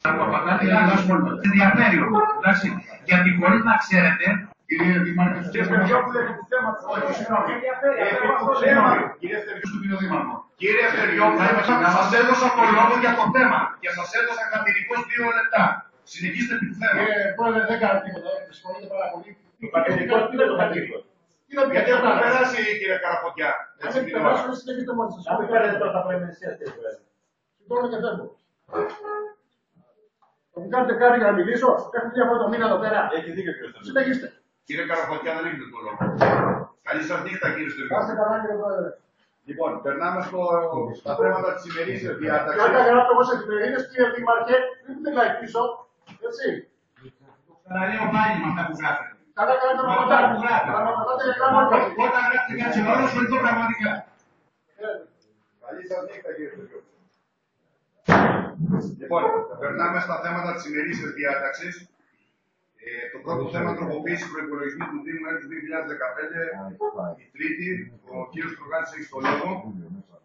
Από απαντάτε για άλλα σχόλια. Ενδιαφέρει όμως, εντάξει. Γιατί μπορεί να ξέρετε, κύριε Δήμαρχε, Κύριε Στεριόπουλε, επί του θέματος. Όχι, συγγνώμη. Επί του θέματος. Κύριε Στεριόπουλε, κύριε Στεριόπουλε, σας έδωσα το λόγο για το θέμα και σας έδωσα κατηρικώς 2 λεπτά. Συνεχίστε επί του θέματος. Κύριε Πρόεδρε, δεν κάνω τίποτα. Συγχωρείτε πάρα πολύ. Το κατηρικό, τι είναι το κατηρικό? Γιατί έχουν περάσει, κύριε Καραποτιά. Αν δεν περάσουν, συνεχίστε μόνοι σας. Αν μην κάνετε τώρα τα προεμεσία, κύριε Πρόεδρε. Σηκώνω και φεύγω. Μου κάνετε κάτι για να μιλήσω. Έχω μια φορά το μήνα εδώ πέρα. Έχει δίκιο, κύριε Στεριόπουλε. Συνεχίστε. Κύριε Καραποτιά, δεν έχετε το λόγο. Καλή σας νύχτα, κύριε Κάστε Στεριόπουλε. καλά, κύριε Πρόεδρε. Λοιπόν, περνάμε στα θέματα της ημερήσιας Και διάταξης. όταν γράφω εγώ σε εφημερίδες, κύριε Δήμαρχε, δεν μιλάει πίσω. Έτσι. Ξαναλέω πάλι με αυτά που γράφετε. Καλά κάνετε να πατάτε. Να πατάτε για γράμματα. Όταν γράφετε για τσιγάρο, ασχοληθώ πραγματικά. Καλή σας νύχτα, κύριε Στεριόπουλε. Λοιπόν, περνάμε στα θέματα της ημερήσιας διάταξης. Το πρώτο θέμα τροποποίηση προϋπολογισμού του Δήμου έτους 2015, η τρίτη, ο κύριος Τρογάνης έχει το λόγο.